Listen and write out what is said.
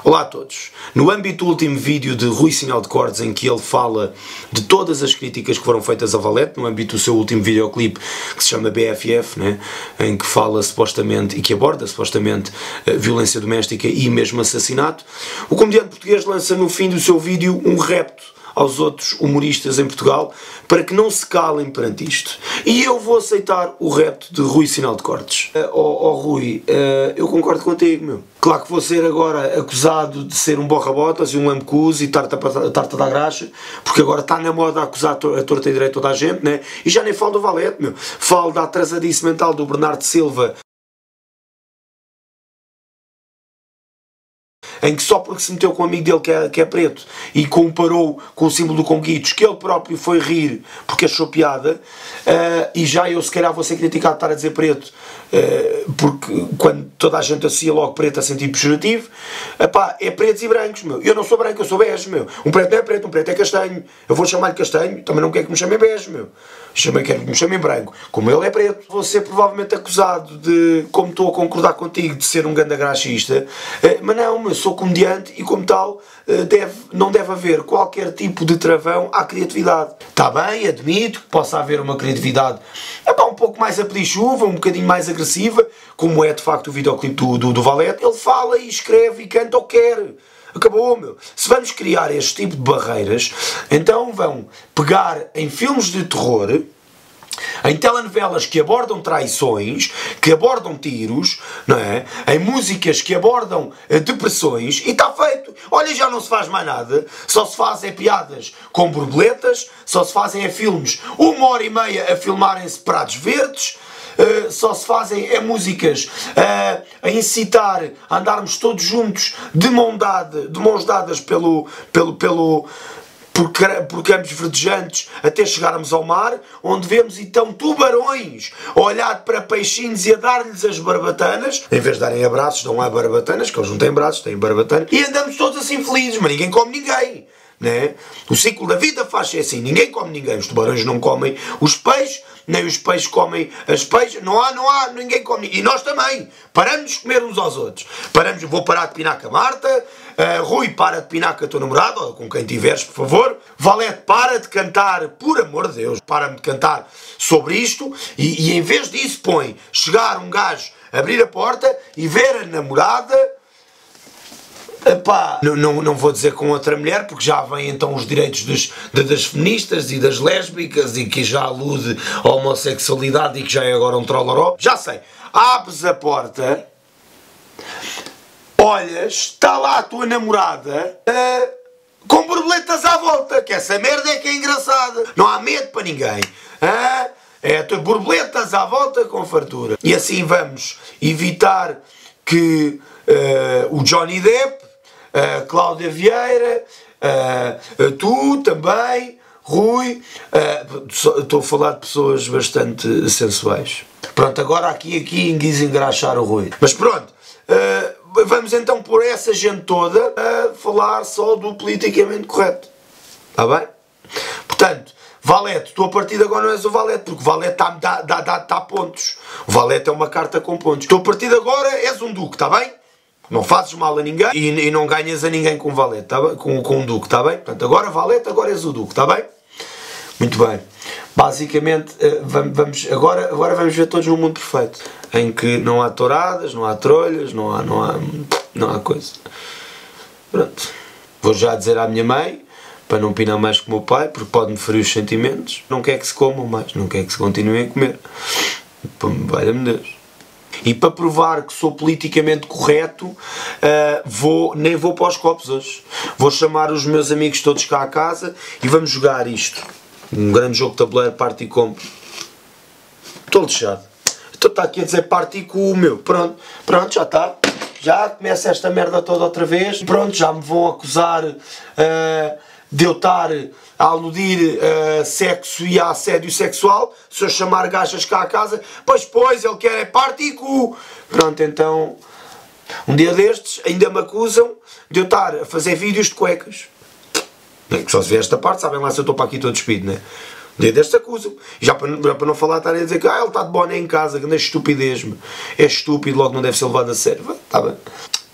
Olá a todos. No âmbito do último vídeo de Rui Sinal de Cordes, em que ele fala de todas as críticas que foram feitas a Valete, no âmbito do seu último videoclipe que se chama BFF, né? Em que fala supostamente, e que aborda supostamente violência doméstica e mesmo assassinato, o comediante português lança no fim do seu vídeo um repto aos outros humoristas em Portugal para que não se calem perante isto. E eu vou aceitar o repto de Rui Sinal de Cortes. Rui, eu concordo contigo, meu. Claro que vou ser agora acusado de ser um borra-botas e um lambecuso e tarta a dar graxa, porque agora está na moda acusar a torta e direito toda a gente, né? E já nem falo do Valete, meu. Falo da atrasadice mental do Bernardo Silva, em que só porque se meteu com um amigo dele que é preto e comparou com o símbolo do Conguitos, que ele próprio foi rir porque achou piada, e já eu se calhar vou ser criticado de estar a dizer preto, porque quando toda a gente associa logo preto a sentir pejorativo, epá, é pretos e brancos, meu. Eu não sou branco, eu sou bege, meu. Um preto não é preto, um preto é castanho. Eu vou chamar-lhe castanho, também não quero que me chamem bege, meu. Quero que me chamem branco. Como ele é preto, vou ser provavelmente acusado de, como estou a concordar contigo, de ser um ganda graxista, mas não, eu sou comediante e como tal não deve haver qualquer tipo de travão à criatividade. Está bem, admito que possa haver uma criatividade um pouco mais a pedir chuva, um bocadinho mais agressiva, como é de facto o videoclipe do Valete. Ele fala e escreve e canta o que quer. Acabou, meu. Se vamos criar este tipo de barreiras, então vão pegar em filmes de terror, em telenovelas que abordam traições, que abordam tiros, não é? Em músicas que abordam depressões, e está feito. Olha, já não se faz mais nada, só se fazem piadas com borboletas, só se fazem filmes 1h30 a filmarem-se prados verdes, só se fazem músicas a incitar a andarmos todos juntos de mãos dadas por campos verdejantes até chegarmos ao mar, onde vemos então tubarões a olhar para peixinhos e a dar-lhes as barbatanas. Em vez de darem abraços, dão lá barbatanas, que eles não têm braços, têm barbatanas, e andamos todos assim felizes, mas ninguém come ninguém, né? O ciclo da vida faz-se assim, ninguém come ninguém. Os tubarões não comem os peixes, nem os peixes comem as peixes, não há, ninguém come ninguém. E nós também, paramos de comer uns aos outros. Vou parar de pinar com a Marta, Rui, para de pinar com a tua namorada, ou com quem tiveres, por favor. Valete, para de cantar, por amor de Deus, para-me de cantar sobre isto, e em vez disso põe chegar um gajo, abrir a porta e ver a namorada. Epá, não vou dizer com outra mulher, porque já vêm então os direitos das feministas e das lésbicas, e que já alude à homossexualidade e que já é agora um trolloró. Já sei, abres a porta, olhas, está lá a tua namorada com borboletas à volta, que essa merda é que é engraçada. Não há medo para ninguém. Borboletas à volta com fartura. E assim vamos evitar que o Johnny Depp, Cláudia Vieira, tu também, Rui, estou a falar de pessoas bastante sensuais. Pronto, agora aqui quis engraxar o Rui. Mas pronto, vamos então por essa gente toda a falar só do politicamente correto. Está bem? Portanto, Valete, tu a partir de agora não és o Valete, porque o Valete dá pontos. O Valete é uma carta com pontos. Tu a partir de agora és um Duque, está bem? Não fazes mal a ninguém e não ganhas a ninguém com o Valete, tá bem? Com o Duque, está bem? Portanto, agora Valete, agora és o Duque, está bem? Muito bem. Basicamente, agora vamos ver todos num mundo perfeito, em que não há touradas, não há trolhas, não há coisa. Pronto. Vou já dizer à minha mãe, para não pinar mais que o meu pai, porque pode-me ferir os sentimentos. Não quer que se comam mais, não quer que se continuem a comer. Valha-me Deus. E para provar que sou politicamente correto, nem vou para os copos hoje. Vou chamar os meus amigos todos cá à casa e vamos jogar isto. Um grande jogo de tabuleiro, party comp. Estou lixado. Estou aqui a dizer party com o meu. Pronto, já está. Já começa esta merda toda outra vez. Pronto, já me vão acusar de eu estar a aludir a sexo e a assédio sexual. Se eu chamar gajas cá à casa, pois, ele quer é party com... Pronto, então, um dia destes ainda me acusam de eu estar a fazer vídeos de cuecas. Que só se vê esta parte, sabem lá se eu estou para aqui todo despido, né? Um dia destes acusam. Já para não falar, estarem a dizer que ele está de boné em casa, que não é estupidez, meu. É estúpido, logo não deve ser levado a sério. Está bem.